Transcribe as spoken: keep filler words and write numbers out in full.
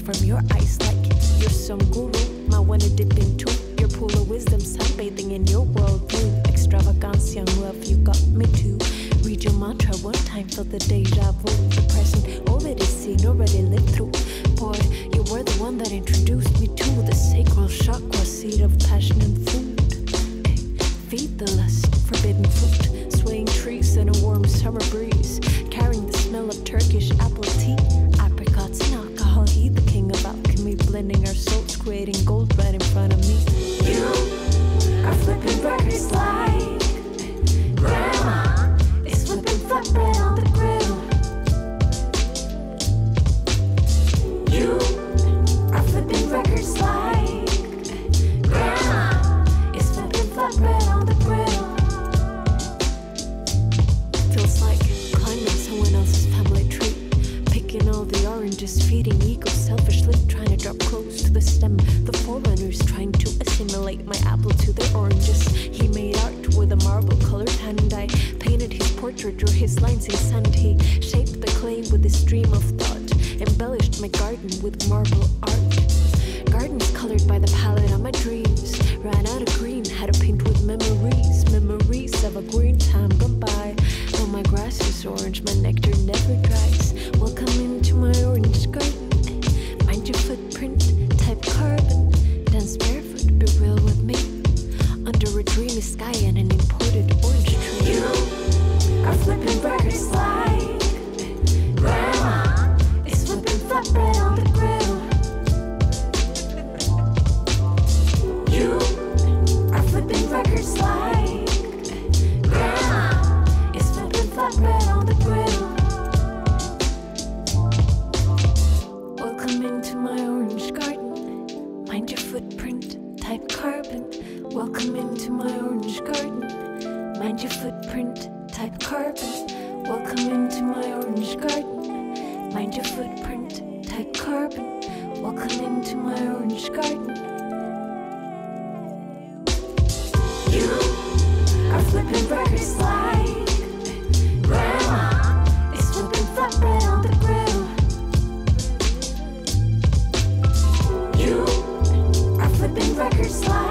from your eyes like you're some guru. Might wanna dip into your pool of wisdom, sunbathing in your worldview. Extravagance, young love, you got me too. Read your mantra one time, feel the deja vu. The present, already seen, already lived through. Boy, you were the one that introduced me to the sacral chakra, seed of passion and food. Ay, feed the lust, forbidden fruit. Swaying trees in a warm summer breeze, carrying the smell of Turkish apple tea. Apricots and alcohol, he the king of alchemy, blending our souls, creating gold right in front of me. You are flipping burgers like grandma is flipping flatbread on the grill. You are flipping records like grandma is flipping flatbread on the grill. Feels like climbing someone else's family tree, picking all the oranges, feeding ego selfishly, trying to drop close to the stem. The forerunners trying to assimilate my apple to their oranges. He made art with a marble colored hand. I painted his portrait, drew his lines in sand. He shaped the clay with his stream of thought, embellished my garden with marble art. Gardens colored by the palette of my dreams. Ran out of green, had to paint with memories. Memories of a green time gone by. Though my grass is orange, my nectar never dries. Welcome into my orange garden. Mind your footprint, type carbon. Dance barefoot, be real with me. Under a dreamy sky and an imported orange tree. You are flipping burgers like grandma is flipping flatbread on the grill. You are flipping records like grandma is flipping flatbread on the grill. Welcome into my orange garden. Mind your footprint, type carbon. Welcome into my orange garden. Mind your footprint, type carbon. Welcome into my orange garden. Mind your footprint, type carbon. Welcome into my orange garden. You are flipping burgers like grandma is flipping flatbread on the grill. You are flipping records like